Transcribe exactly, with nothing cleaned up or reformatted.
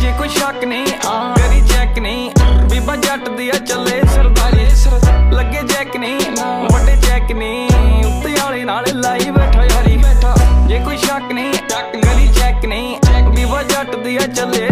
जे कोई शक नहीं करी चेक नहीं, बीबा जट दिया चले सरदारी, लगे चेक नहीं बड़े चेक नहीं, उत्ते आले नाल लाई बैठा यारी, जे कोई शक नहीं करी चेक नहीं, बीबा जट दिया चले